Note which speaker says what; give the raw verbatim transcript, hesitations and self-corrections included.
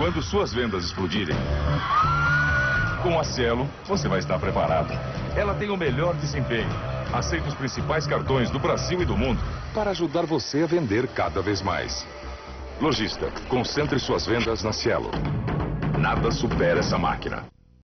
Speaker 1: quando suas vendas explodirem, com a Cielo, você vai estar preparado. Ela tem o melhor desempenho. Aceita os principais cartões do Brasil e do mundo para ajudar você a vender cada vez mais. Lojista, concentre suas vendas na Cielo. Nada supera essa máquina.